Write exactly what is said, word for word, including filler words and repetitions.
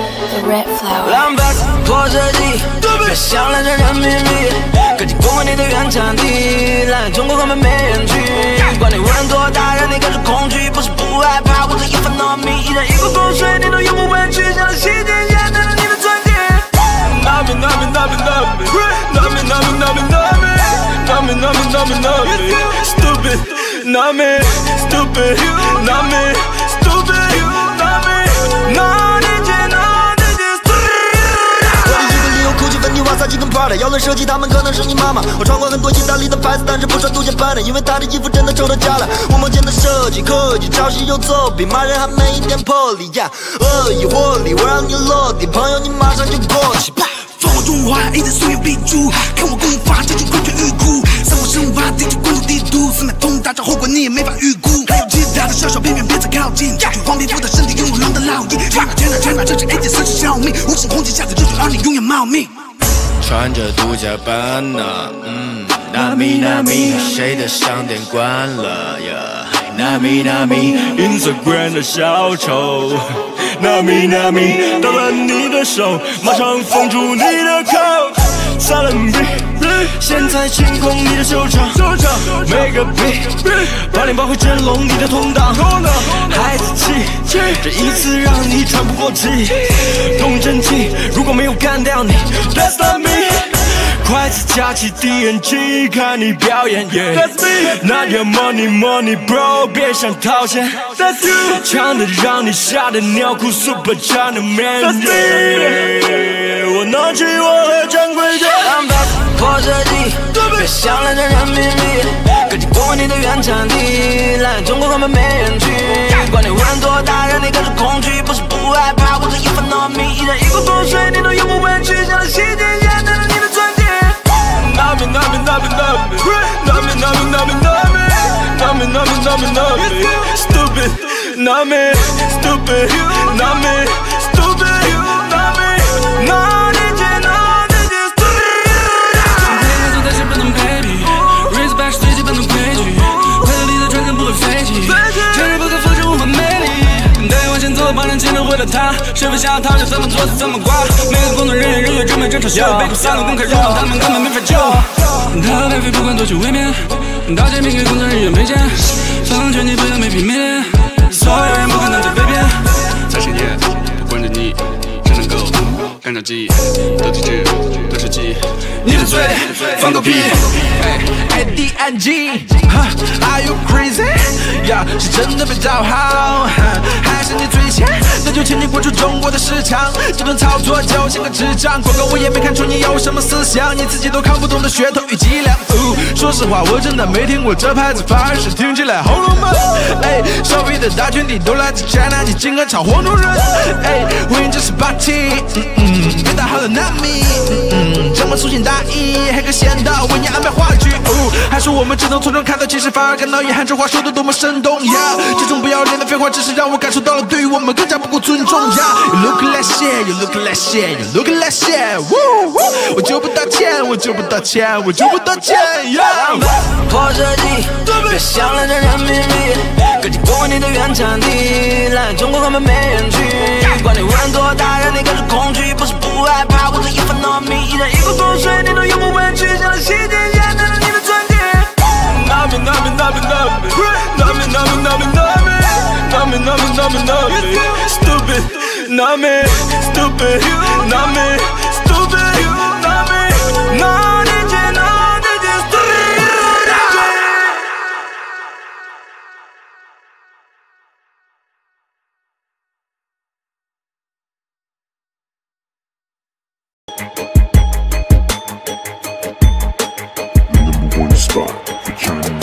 The red flower。 浪费破设计，别想来着人民币，赶紧滚回你的原产地，来中国根本没人去。管你无人多大，让你感受恐惧，不是不害怕，我这一分糯米，一人一股口水，你都永不委屈，像了细节一样带着你的传递。Nami nami nami nami nami nami nami nami nami nami nami stupid nami stupid nami stupid nami nani nani stupid。 我的衣柜里有 Gucci、芬迪、瓦萨奇跟 Prada， 要论设计，他们可能是你妈妈。我穿过很多意大利的牌子，但是不穿杜鹃版的，因为她的衣服真的丑到家了。我梦见的设计科技，抄袭又作弊，骂人还没一点魄力呀！恶意活力，我让你落地，朋友你马上就过去。 放我中华，一直素颜必诛，看我功法，这就滚泉欲哭。三国生化，地球公主地图，四脉通，大招后果你也没法预估。还有其他的小小偏偏别再靠近，去黄皮肤的身体拥有狼的烙印。全马全马全马，这是 A 级四十小命，无形红旗下的热血儿女永远茂密。 穿着独家班纳，嗯，纳米纳米，谁的商店关了呀？纳米纳米 ，Instagram 的小丑，纳米纳米，打断你的手，马上封住你的口。萨冷比，现在清空你的球场，每个币，八点八会震聋你的通道。孩子气，这一次让你喘不过气。动真气，如果没有干掉你 ，That's not me。筷子夹起 D N G， 看你表演 ，Yeah，That's me。Not your money money bro， 别想掏钱 ，That's you。强的让你吓得尿裤 ，Super Chinaman， Yeah。我拿起我的掌柜的。 浪费破设计，别想来着人民币，赶紧滚回你的原产地，来中国根本没人去。管你无人多大，让你感受恐惧，不是不害怕，我这一分糯米，一人一股口水，你都永不委屈，像了细节一样带着你的传递。Nami nami nami nami nami nami nami nami nami nami nami stupid nami stupid nami stupid nami nani nani stupid。 配合做但是不能卑鄙 ，respect 是最基本的规矩，快乐里的传承不会废弃，真实不可复制无法美丽。对往前走，帮人前程为了他，谁不想要他就怎么做怎么挂。每个工作人员人员准备正常秀，被苦撒了公开辱骂他们根本没法救。他白费不管多久未眠，道歉并给工作人员赔钱，奉劝你不要没皮没脸，所有人不可能再被骗。 在深夜关着你，只能够干着记忆，得体质得吃鸡， 你的嘴放狗屁。A D N G Are you crazy？ 呀，是真的被找好，还是你最欠？那就请你滚出中国的市场。这种操作就像个智障，广告我也没看出你有什么思想，你自己都看不懂的噱头与伎俩。哦，说实话，我真的没听过这牌子，反而是听起来好浪漫。哎，消费的大群体都来自 China， 你竟敢炒黄种人？哎，我用这是霸气，嗯嗯，别打好了纳米，嗯嗯，这么粗心大意，黑客先到为你安排话剧。哦，还说我们只能从中看到，其实反而感到遗憾，这话说的多么生动呀！这种不要脸的废话，只是让我感受到了对于我们更加不够尊重呀。You look like shit, you look like shit, you look like shit， 呜呜，我就不道歉，我就不道歉，我就不道歉呀！破设计，别想来着人民币，赶紧滚回你的原产地，来中国根本没人去。管你无人多大，让你感受恐惧，不是不害怕，我这一分糯米，一人一股口水，你都永不委屈，像了细节一样带着你的传递。Nami nami nami nami nami nami nami nami nami nami nami stupid nami stupid nami stupid nami nani nani stupid。 Number one spot for China.